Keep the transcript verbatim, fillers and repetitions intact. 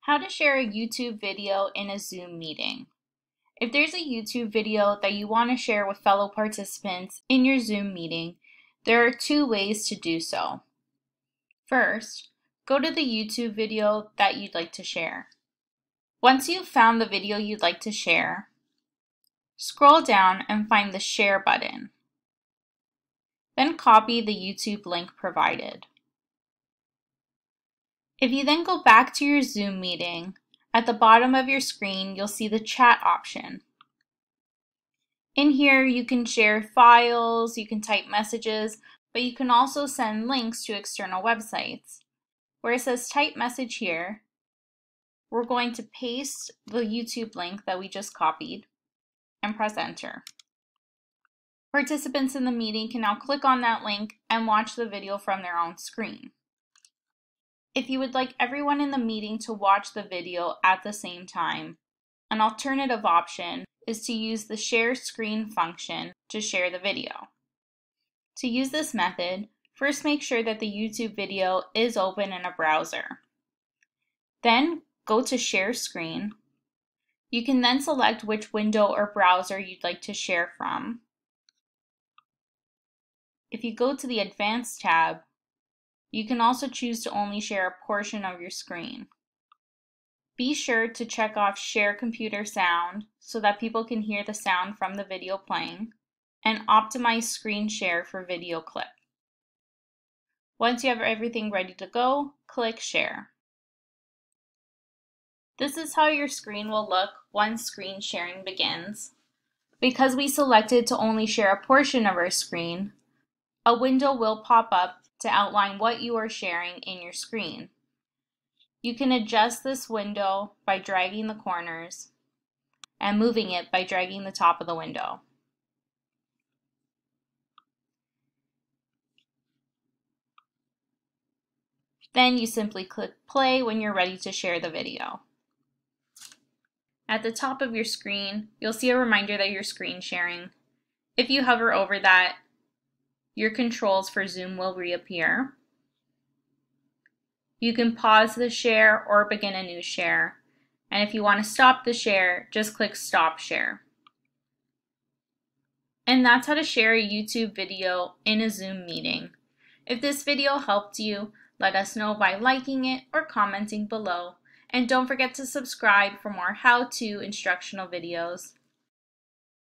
How to share a YouTube video in a Zoom meeting. If there's a YouTube video that you want to share with fellow participants in your Zoom meeting, there are two ways to do so. First, go to the YouTube video that you'd like to share. Once you've found the video you'd like to share, scroll down and find the Share button. Then copy the YouTube link provided. If you then go back to your Zoom meeting, at the bottom of your screen you'll see the chat option. In here you can share files, you can type messages, but you can also send links to external websites. Where it says type message here, we're going to paste the YouTube link that we just copied and press enter. Participants in the meeting can now click on that link and watch the video from their own screen. If you would like everyone in the meeting to watch the video at the same time, an alternative option is to use the share screen function to share the video. To use this method, first make sure that the YouTube video is open in a browser. Then go to Share Screen. You can then select which window or browser you'd like to share from. If you go to the Advanced tab, you can also choose to only share a portion of your screen. Be sure to check off Share Computer Sound so that people can hear the sound from the video playing, and optimize screen share for video clip. Once you have everything ready to go, click Share. This is how your screen will look once screen sharing begins. Because we selected to only share a portion of our screen, a window will pop up to outline what you are sharing in your screen. You can adjust this window by dragging the corners and moving it by dragging the top of the window. Then you simply click play when you're ready to share the video. At the top of your screen, you'll see a reminder that you're screen sharing. If you hover over that, your controls for Zoom will reappear. You can pause the share or begin a new share. And if you want to stop the share, just click Stop Share. And that's how to share a YouTube video in a Zoom meeting. If this video helped you, let us know by liking it or commenting below. And don't forget to subscribe for more how-to instructional videos.